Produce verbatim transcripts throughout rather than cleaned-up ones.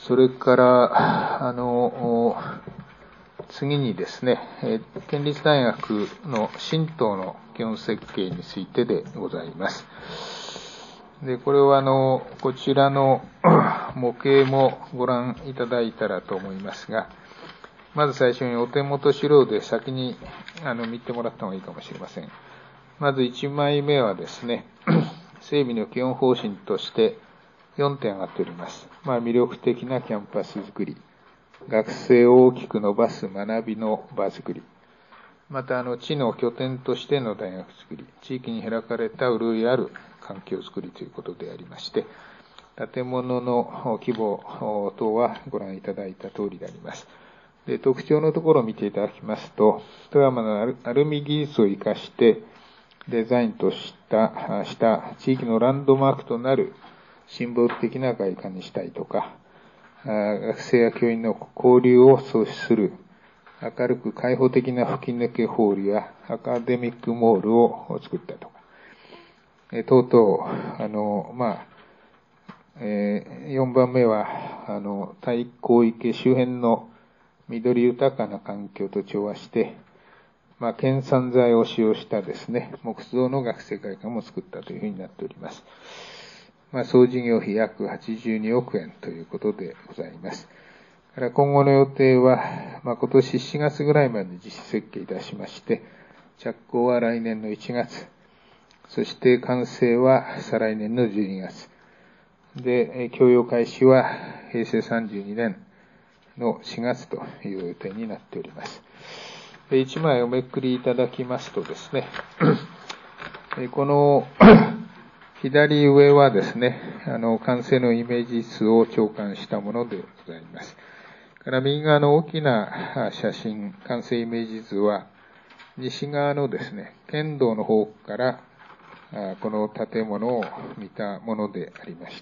それから、あの、次にですね、県立大学の新棟の基本設計についてでございます。で、これはあの、こちらの模型もご覧いただいたらと思いますが、まず最初にお手元資料で先にあの見てもらった方がいいかもしれません。まずいちまいめはですね、整備の基本方針としてよんてん挙がっております。まあ、魅力的なキャンパス作り、学生を大きく伸ばす学びの場作り、またあの地の拠点としての大学作り、地域に開かれた潤いある環境づくりということでありまして、建物の規模等はご覧いただいた通りであります。で、特徴のところを見ていただきますと、富山のアルミ技術を生かしてデザインとしたした地域のランドマークとなるシンボル的な外観にしたいとか、学生や教員の交流を創出する明るく開放的な吹き抜けホールやアカデミックモールを作ったとか、等々、あの、まあ、えー、よんばんめは、あの、太閤池周辺の緑豊かな環境と調和して、まあ、県産材を使用したですね、木造の学生会館も作ったというふうになっております。まあ、総事業費約はちじゅうにおくえんということでございます。から今後の予定は、まあ、今年しがつぐらいまで実施設計いたしまして、着工は来年のいちがつ、そして完成は再来年のじゅうにがつ、で、供用開始はへいせいさんじゅうにねんのしがつという予定になっております。いちまいおめくりいただきますとですね、この左上はですね、あの、完成のイメージ図を長官したものでございます。から右側の大きな写真、完成イメージ図は、西側のですね、県道の方からこの建物を見たものでありまして、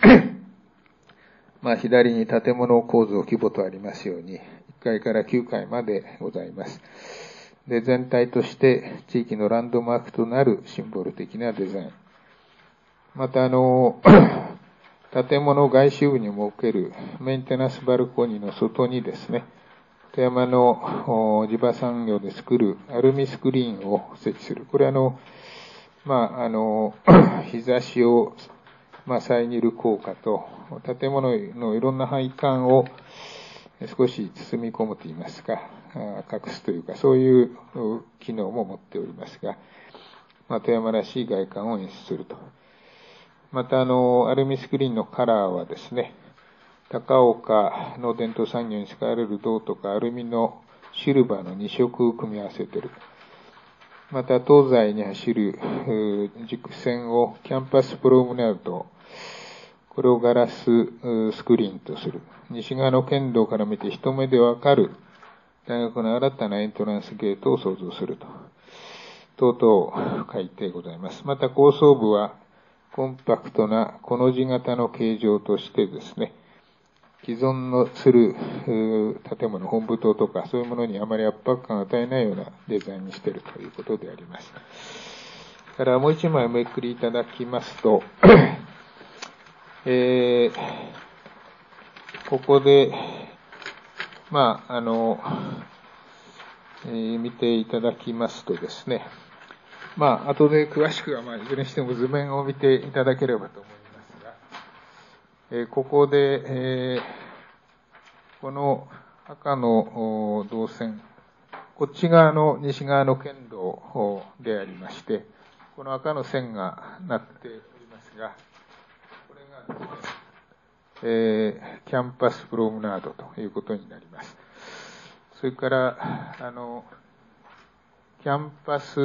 まあ、左に建物構造規模とありますように、いっかいからきゅうかいまでございます。で、全体として地域のランドマークとなるシンボル的なデザイン。また、あの、建物外周部に設けるメンテナンスバルコニーの外にですね、富山の地場産業で作るアルミスクリーンを設置する。これはあの、まあ、あの、日差しを、まあ、遮る効果と、建物のいろんな配管を少し包み込むといいますか、隠すというか、そういう機能も持っておりますが、まあ、富山らしい外観を演出すると。また、あの、アルミスクリーンのカラーはですね、高岡の伝統産業に使われる銅とかアルミのシルバーのにしょくを組み合わせている。また、東西に走る軸線をキャンパスプロムナード、これをガラススクリーンとする。西側の県道から見て一目でわかる大学の新たなエントランスゲートを創造すると。等々書いてございます。また、高層部はコンパクトなこの字型の形状としてですね、既存のする建物、本部棟とかそういうものにあまり圧迫感を与えないようなデザインにしているということであります。からもう一枚おめくりいただきますと、えー、ここで、まあ、あの、えー、見ていただきますとですね、まあ、後で詳しくは、まあ、いずれにしても図面を見ていただければと思いますが、えー、ここで、えー、この赤の導線、こっち側の西側の県道でありまして、この赤の線がなっておりますが、これがですね、えー、キャンパスプロムナードということになります。それから、あの、キャンパス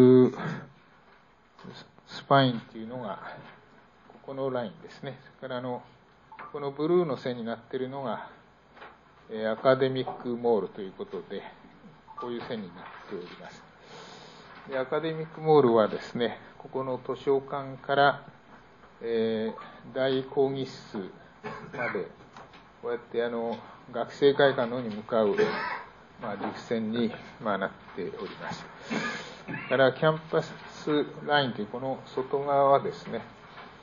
スパインっていうのが、ここのラインですね。それからあの、このブルーの線になっているのが、アカデミックモールということで、こういう線になっております。でアカデミックモールはですね、ここの図書館から、えー、大講義室まで、こうやってあの学生会館の方に向かう、まあ、軸線に、まあ、なっております。からキャンパスラインというこの外側はですね、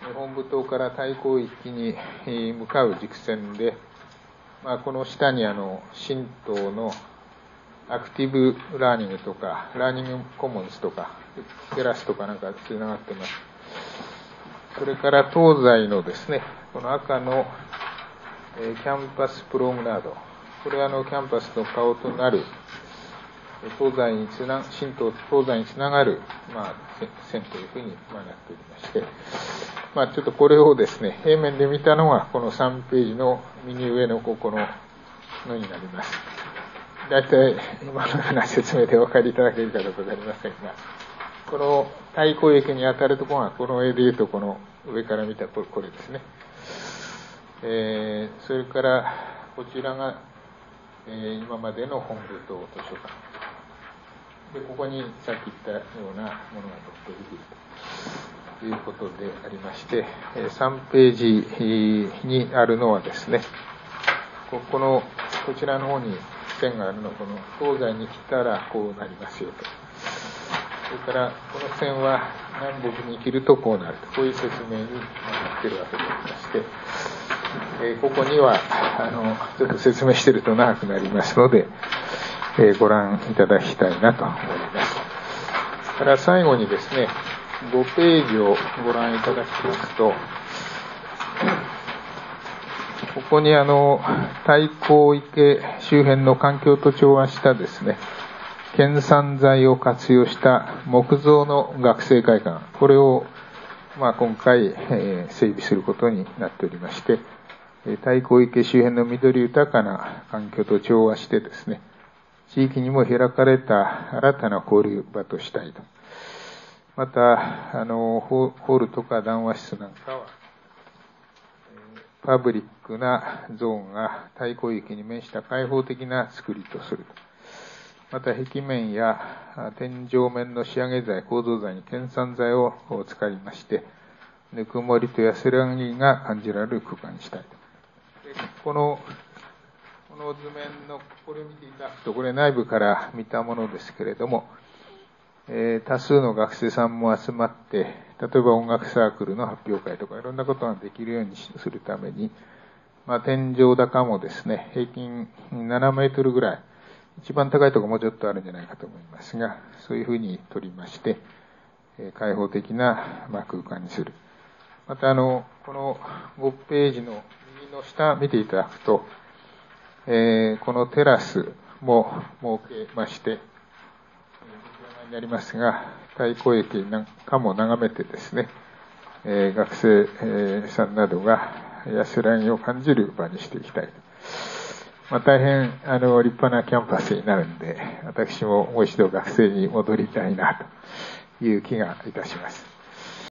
本部島から太閤域に向かう軸線で、まあ、この下にあの神道のアクティブラーニングとか、ラーニングコモンズとか、テラスとかなんかつながってます。それから東西のですね、この赤のキャンパスプロムナード。これはあのキャンパスの顔となる、東西につな、神道東西につながる、まあ、線というふうになっておりまして、まあ、ちょっとこれをですね、平面で見たのがこのさんページの右上のここののになります。大体今のような説明でお分かりいただけるかどうかわかりませんが、この太閤域に当たるところが、この絵でいうとこの上から見たこれですね。えー、それからこちらが、えー、今までの本部島図書館で、ここにさっき言ったようなものが載っているということでありまして、さんページにあるのはですね、ここのこちらの方に線があるのは、この東西に来たらこうなりますよと。それからこの線は南北に切るとこうなると、こういう説明になっているわけでありまして、えー、ここにはあのちょっと説明していると長くなりますので、えー、ご覧いただきたいなと思います。それから最後にですね、ごページをご覧いただきますと、ここにあの太閤池周辺の環境と調和したですね、県産材を活用した木造の学生会館、これを、まあ、今回、えー、整備することになっておりまして、太閤池周辺の緑豊かな環境と調和してですね、地域にも開かれた新たな交流場としたいと。また、あの、ホールとか談話室なんかは、パブリックなゾーンが太閤池に面した開放的な作りとすると。また、壁面や天井面の仕上げ材、構造材に県産材を使いまして、ぬくもりと安らぎが感じられる空間にしたいと。でこのこの図面のこれを見ていただくと、これ内部から見たものですけれども、えー、多数の学生さんも集まって、例えば音楽サークルの発表会とかいろんなことができるようにするために、まあ、天井高もですね、平均ななメートルぐらい、一番高いところもうちょっとあるんじゃないかと思いますが、そういうふうに取りまして、えー、開放的な、まあ、空間にする。またあの、このごページの右の下見ていただくと、えー、このテラスも設けまして、になりますが、太閤駅なんかも眺めてですね、えー、学生、えー、さんなどが安らぎを感じる場にしていきたいと。まあ、大変あの立派なキャンパスになるんで、私ももう一度学生に戻りたいなという気がいたします。